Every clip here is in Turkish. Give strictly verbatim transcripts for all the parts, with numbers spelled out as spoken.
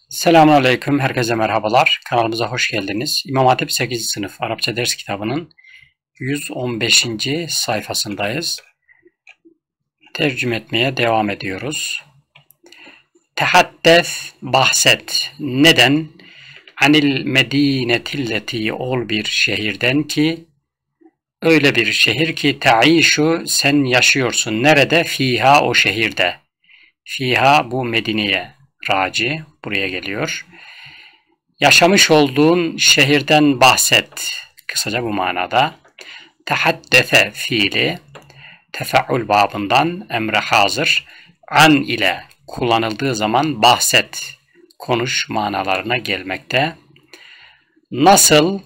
Selamünaleyküm, herkese merhabalar. Kanalımıza hoş geldiniz. İmam Hatip sekizinci sınıf Arapça ders kitabının yüz on beşinci sayfasındayız. Tercüme etmeye devam ediyoruz. Tehaddes, bahset. Neden? Anil medinetilleti, ol bir şehirden ki, öyle bir şehir ki taişu, sen yaşıyorsun. Nerede? Fiha, o şehirde. Fiha, bu Medine'ye raci, buraya geliyor. Yaşamış olduğun şehirden bahset. Kısaca bu manada. Tehaddefe fiili tefeül babından emre hazır. An ile kullanıldığı zaman bahset, konuş manalarına gelmekte. Nasıl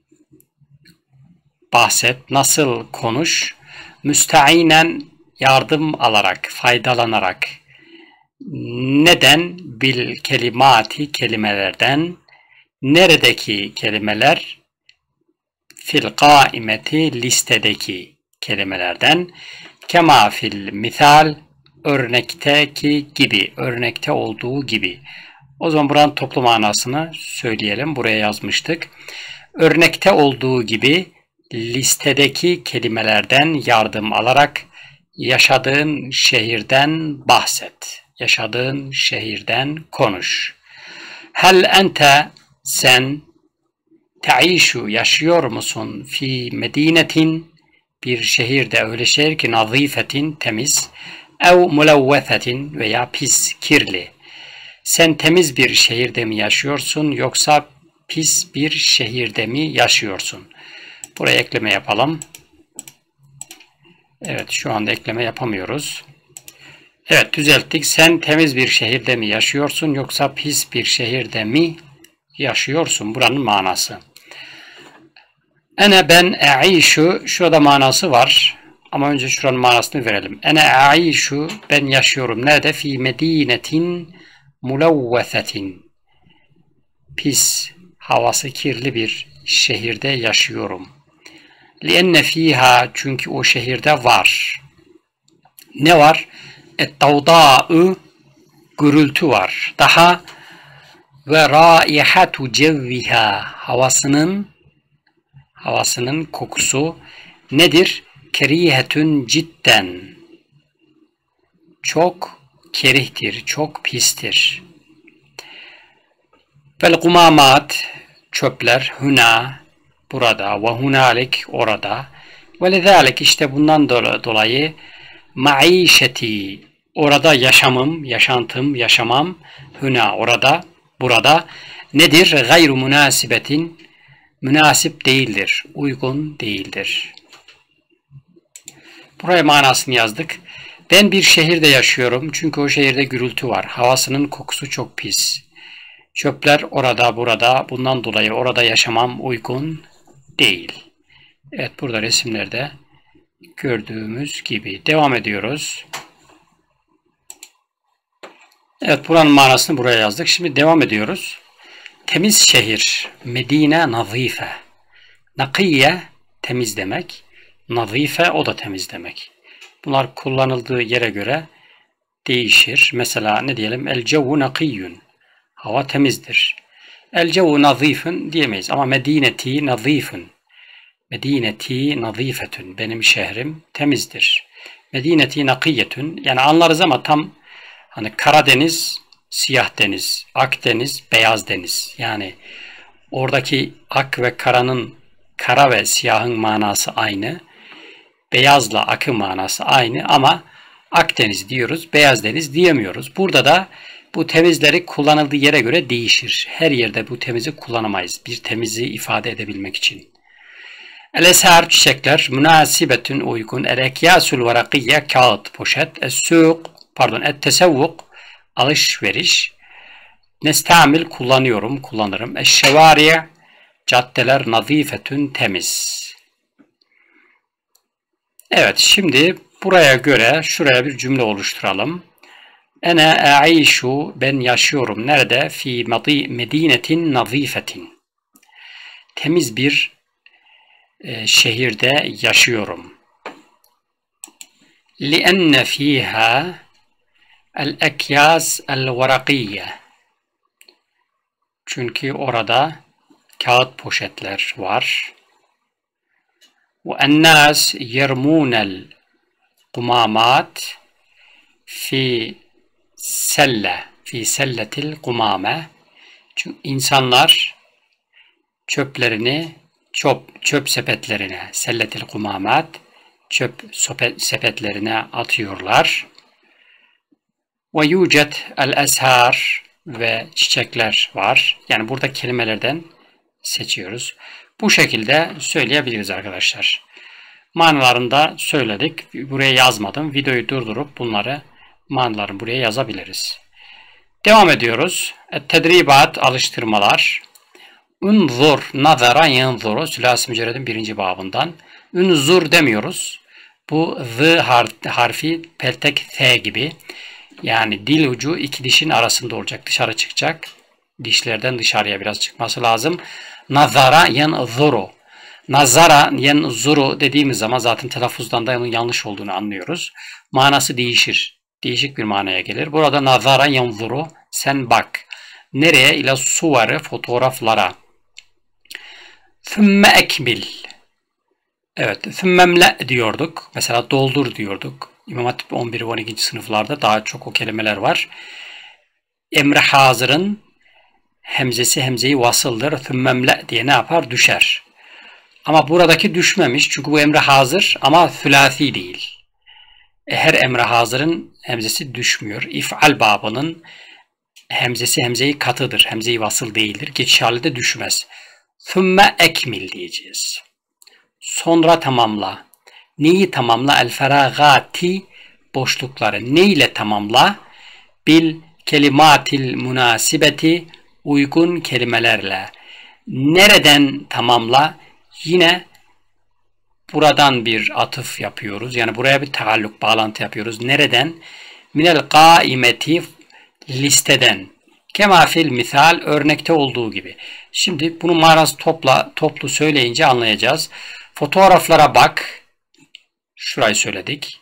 bahset, nasıl konuş? Müsteinen, yardım alarak, faydalanarak. Neden? Bil kelimati, kelimelerden. Neredeki kelimeler? Fil kaimeti, listedeki kelimelerden. Kema fil misal, örnekteki gibi, örnekte olduğu gibi. O zaman buranın toplu manasını söyleyelim. Buraya yazmıştık. Örnekte olduğu gibi listedeki kelimelerden yardım alarak yaşadığın şehirden bahset. Yaşadığın şehirden konuş. Hel ente, sen taişu, yaşıyor musun, fi medinetin, bir şehirde, öyle şehir ki nazifetin, temiz, ev mulevvesetin, veya pis, kirli. Sen temiz bir şehirde mi yaşıyorsun yoksa pis bir şehirde mi yaşıyorsun? Buraya ekleme yapalım. Evet, şu anda ekleme yapamıyoruz. Evet, düzelttik. Sen temiz bir şehirde mi yaşıyorsun yoksa pis bir şehirde mi yaşıyorsun? Buranın manası. Ene ben e'işu, şurada manası var. Ama önce şuranın manasını verelim. Ene e'işu, ben yaşıyorum. Nerede? Fi medinetin mulevvesetin. Pis, havası kirli bir şehirde yaşıyorum. Lienne fiha, çünkü o şehirde var. Ne var? Et-tavdâ'ı, gürültü var. Daha ve raihatu cevviha, havasının havasının kokusu nedir? Kerihetün cidden, çok kerihtir, çok pistir. Vel gumamat, çöpler, huna, burada, ve hunalik, orada. Ve lezalik, işte bundan dolayı maişeti, orada yaşamım, yaşantım, yaşamam, huna, orada, burada nedir? Gayru münasibetin, münasip değildir, uygun değildir. Buraya manasını yazdık. Ben bir şehirde yaşıyorum çünkü o şehirde gürültü var. Havasının kokusu çok pis. Çöpler orada, burada, bundan dolayı orada yaşamam uygun değil. Evet, burada resimlerde gördüğümüz gibi. Devam ediyoruz. Evet, buranın manasını buraya yazdık. Şimdi devam ediyoruz. Temiz şehir. Medine nazife. Nakiye, temiz demek. Nazife, o da temiz demek. Bunlar kullanıldığı yere göre değişir. Mesela ne diyelim? El cevu nakiyyun. Hava temizdir. El cevu nazifun diyemeyiz. Ama medineti nazifun. Medineti nazifetun. Benim şehrim temizdir. Medineti nakiyetun. Yani anlarız ama tam hani Karadeniz, siyah deniz, Akdeniz, beyaz deniz. Yani oradaki ak ve karanın, kara ve siyahın manası aynı. Beyazla akın manası aynı ama Akdeniz diyoruz, beyaz deniz diyemiyoruz. Burada da bu temizleri kullanıldığı yere göre değişir. Her yerde bu temizi kullanamayız. Bir temizi ifade edebilmek için. El-esar, çiçekler, münasibetün, uygun, el-ekyasul varakiyye, kağıt, poşet, es-suq, pardon, et-tesevvuk, alışveriş, nestamil, kullanıyorum, kullanırım, eş-şevariye, caddeler, nazifetün, temiz. Evet, şimdi buraya göre şuraya bir cümle oluşturalım. Ene e'işu, ben yaşıyorum. Nerede? Fi medinetin nazifetin. Temiz bir e, şehirde yaşıyorum. Lienne fiha el-ekyas el-varakiyye. Çünkü orada kağıt poşetler var. Ve ennâs yermûnel kumamat fi selle fi selletil kumame. Çünkü insanlar çöplerini çöp, çöp sepetlerine, selletil kumamat, çöp sepetlerine atıyorlar. Ve yucet el eshar, ve çiçekler var. Yani burada kelimelerden seçiyoruz. Bu şekilde söyleyebiliriz arkadaşlar. Manalarını da söyledik. Buraya yazmadım. Videoyu durdurup bunları, manalarını buraya yazabiliriz. Devam ediyoruz. Tedribat, alıştırmalar. Unzur, nazara yanzuru. Sülâs-ı Mücerred'in birinci babından. Unzur demiyoruz. Bu z harfi peltek th gibi. Yani dil ucu iki dişin arasında olacak. Dışarı çıkacak. Dişlerden dışarıya biraz çıkması lazım. Nazara yanzuru. Nazara yanzuru dediğimiz zaman zaten telaffuzdan da onun yanlış olduğunu anlıyoruz. Manası değişir. Değişik bir manaya gelir. Burada nazara yanzuru, sen bak. Nereye? İla suvarı, fotoğraflara. Thümme ekmil. Evet, thümmemle diyorduk. Mesela doldur diyorduk. İmam Hatip on bir ve on ikinci sınıflarda daha çok o kelimeler var. Emre hazırın hemzesi hemzeyi vasıldır. Thümmemle diye ne yapar? Düşer. Ama buradaki düşmemiş. Çünkü bu emre hazır ama thülâthi değil. Her emre hazırın hemzesi düşmüyor. İf'al babının hemzesi hemzeyi katıdır. Hemzeyi vasıl değildir. Geçiş halinde düşmez. Thümme ekmil diyeceğiz. Sonra tamamla. Neyi tamamla? El feragati, boşlukları. Ne ile tamamla? Bil kelimatil münasibeti, uygun kelimelerle. Nereden tamamla? Yine buradan bir atıf yapıyoruz. Yani buraya bir taalluk, bağlantı yapıyoruz. Nereden? Minel kaimeti, listeden. Kema fil misal, örnekte olduğu gibi. Şimdi bunu manası topla, toplu söyleyince anlayacağız. Fotoğraflara bak. Şurayı söyledik.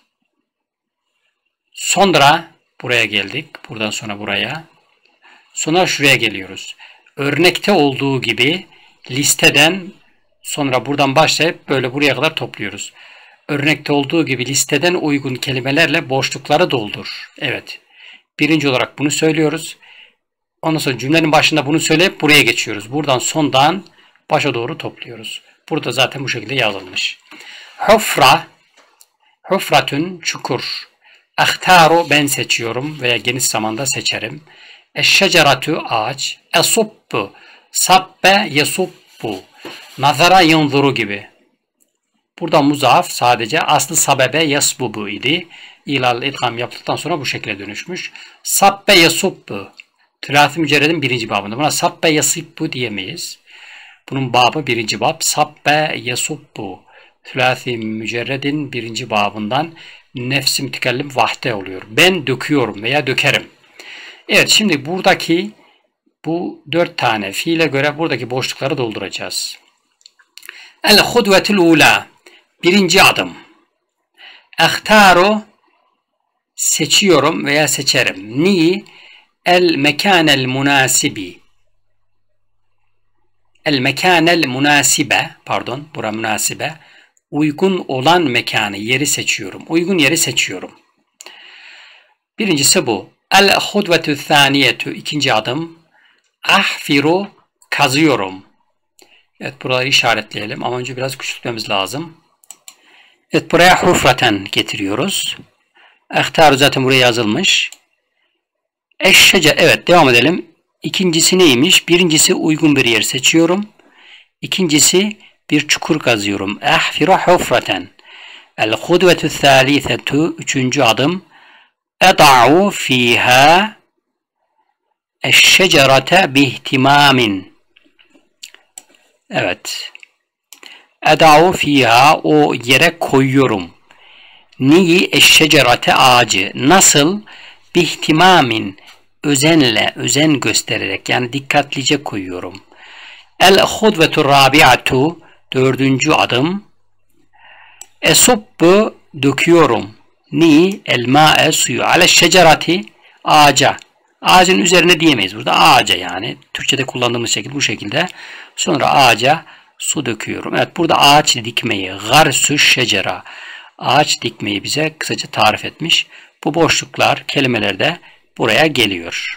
Sonra buraya geldik. Buradan sonra buraya. Sonra şuraya geliyoruz. Örnekte olduğu gibi listeden sonra buradan başlayıp böyle buraya kadar topluyoruz. Örnekte olduğu gibi listeden uygun kelimelerle boşlukları doldur. Evet. Birinci olarak bunu söylüyoruz. Ondan sonra cümlenin başında bunu söyleyip buraya geçiyoruz. Buradan sondan başa doğru topluyoruz. Burada zaten bu şekilde yazılmış. Hufra, hufratun, çukur. Ahtaru, ben seçiyorum veya geniş zamanda seçerim. Eşşeceratu, ağaç. Esubbu, sabbe yesubbu. Nazara yanzuru gibi. Burada muzaf sadece aslı sabebe yasbubu idi. İlal idgam yaptıktan sonra bu şekilde dönüşmüş. Sabbe yasubbu. Tülâth-i Mücerred'in birinci babında. Buna sabbe yasibbu diyemeyiz. Bunun babı birinci bab. Sabbe yasubbu. Tülâth-i Mücerred'in birinci babından nefs-i mütekellim vahde oluyor. Ben döküyorum veya dökerim. Evet, şimdi buradaki bu dört tane fiile göre buradaki boşlukları dolduracağız. El-hudvetul ula. Birinci adım. Ehtaru, seçiyorum veya seçerim. Ni? El mekanel munasibi. El mekanel munasibe, pardon, bura münasibe. Uygun olan mekanı, yeri seçiyorum. Uygun yeri seçiyorum. Birincisi bu. El hudvetü thaniyetu, ikinci adım. Ahfiru, kazıyorum. Evet, buraları işaretleyelim ama önce biraz küçültmemiz lazım. Evet, buraya hufraten getiriyoruz. Ehtaru zaten buraya yazılmış. Eşşece, evet, devam edelim. İkincisi neymiş? Birincisi uygun bir yer seçiyorum. İkincisi bir çukur kazıyorum. Ahfiru hufraten. El hudvetü thalithetu, üçüncü adım. Eda'u fiha eşşecerete bihtimamin. Evet. Eda'u fiha, o yere koyuyorum. Niyi? Eşşecerete, ağacı. Nasıl? Bihtimamin, özenle, özen göstererek, yani dikkatlice koyuyorum. El hudvetu rabi'atu, dördüncü adım. Esubbu, döküyorum. Ni? El ma'e, suyu. Ale şecerati, ağaca. Ağacın üzerine diyemeyiz burada. Ağaca yani. Türkçe'de kullandığımız şekil bu şekilde. Sonra ağaca su döküyorum. Evet, burada ağaç dikmeyi, garsu şecera, ağaç dikmeyi bize kısaca tarif etmiş. Bu boşluklar, kelimeler de buraya geliyor.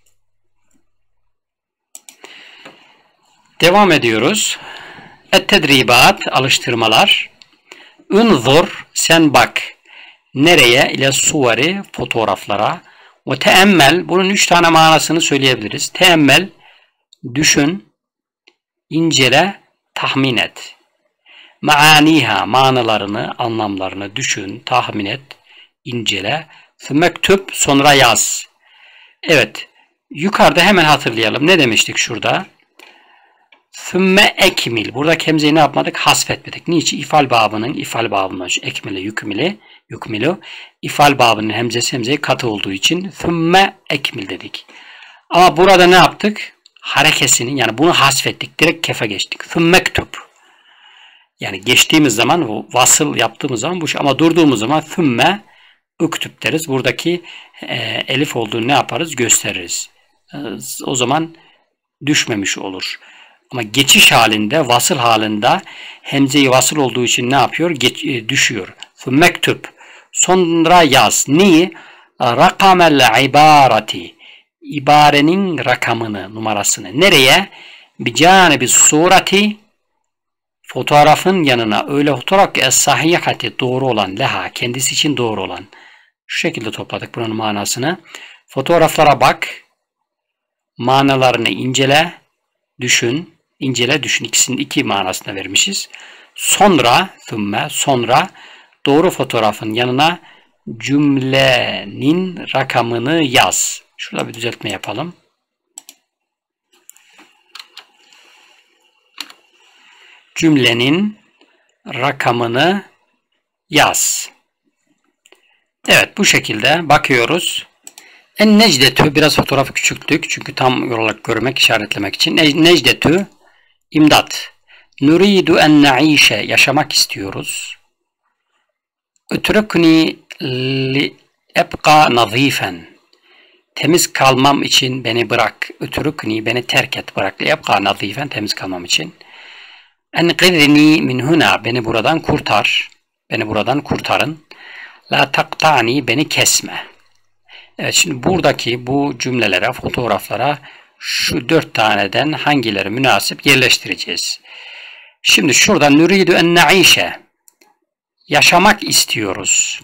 Devam ediyoruz. Et-tedribat, alıştırmalar. Unzur, sen bak. Nereye? İle suvari, fotoğraflara. Ve teemmel, bunun üç tane manasını söyleyebiliriz. Teemmel, düşün, incele, tahmin et. Maaniha, manalarını, anlamlarını düşün, tahmin et, incele. Mektub, sonra yaz. Evet, yukarıda hemen hatırlayalım. Ne demiştik şurada? Sümme ekmil. Burada hemzeyi ne yapmadık? Hasfetmedik. Niçin? İfal babının, ifal babının ekmile, yükmili, yükmilu. İfal babının hemzesi hemzeyi katı olduğu için sümme ekmil dedik. Ama burada ne yaptık? Harekesini, yani bunu hasfettik. Direkt kefe geçtik. Sümmektub. Yani geçtiğimiz zaman, vasıl yaptığımız zaman bu şey. Ama durduğumuz zaman sümme üktüb deriz. Buradaki e, elif olduğunu ne yaparız? Gösteririz. E, o zaman düşmemiş olur. Ama geçiş halinde, vasıl halinde hemze-i vasıl olduğu için ne yapıyor? Geç, e, düşüyor. Mektub. Sonra yaz. Neyi? Rakamel ibarati. İbarenin rakamını, numarasını. Nereye? Bicanibi surati. Fotoğrafın yanına. Öyle fotoğraf ki es-sahihati, doğru olan, leha, kendisi için doğru olan. Şu şekilde topladık bunun manasını. Fotoğraflara bak. Manalarını incele. Düşün. İncele, düşün. İkisinin iki manasını vermişiz. Sonra, thumme, sonra doğru fotoğrafın yanına cümlenin rakamını yaz. Şurada bir düzeltme yapalım. Cümlenin rakamını yaz. Evet, bu şekilde bakıyoruz. En necdetü, biraz fotoğrafı küçülttük çünkü tam olarak görmek, işaretlemek için. Necdetü, imdat. Nuridu en naişe, yaşamak istiyoruz. Ütrükni li ebqa nazifen, temiz kalmam için beni bırak. Ütrükni, beni terk et, bırak. Li ebqa nazifen, temiz kalmam için. Enqidni min huna, beni buradan kurtar. Beni buradan kurtarın. La taktani, beni kesme. Evet, şimdi buradaki bu cümlelere, fotoğraflara şu dört taneden hangileri münasip yerleştireceğiz. Şimdi şurada nuridu en naişe, yaşamak istiyoruz.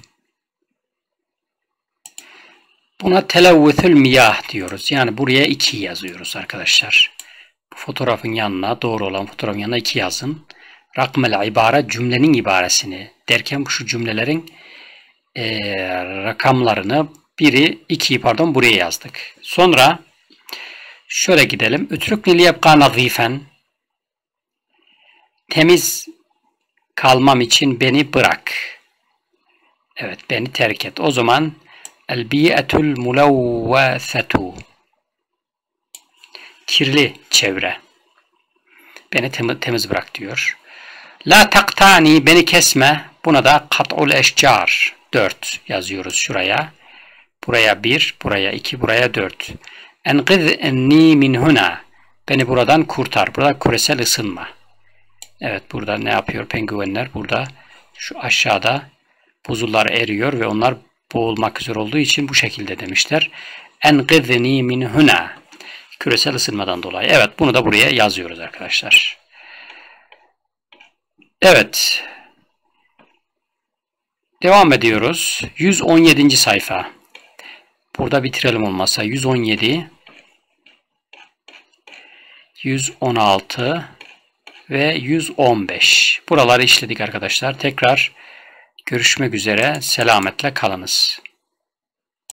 Buna televvüthül miyah diyoruz. Yani buraya iki yazıyoruz arkadaşlar. Bu fotoğrafın yanına, doğru olan fotoğrafın yanına iki yazın. Rakmel ibare, cümlenin ibaresini derken şu cümlelerin e, rakamlarını, biri, ikiyi pardon buraya yazdık. Sonra şöyle gidelim. Ütrükni liyebqa nazifen, temiz kalmam için beni bırak. Evet, beni terk et. O zaman el-bi'etul mulavvesetu, kirli çevre. Beni temiz, temiz bırak diyor. La taktani, beni kesme. Buna da kat'ul eşcar, dört yazıyoruz şuraya. Buraya bir, buraya iki, buraya dört. Enqidni min huna, beni buradan kurtar. Burada küresel ısınma. Evet, burada ne yapıyor penguenler? Burada şu aşağıda buzullar eriyor ve onlar boğulmak üzere olduğu için bu şekilde demişler. Enqidni min huna, küresel ısınmadan dolayı. Evet, bunu da buraya yazıyoruz arkadaşlar. Evet. Devam ediyoruz. yüz on yedinci sayfa. Burada bitirelim olmazsa. yüz on yedi, yüz on altı ve yüz on beş. Buraları işledik arkadaşlar. Tekrar görüşmek üzere. Selametle kalınız.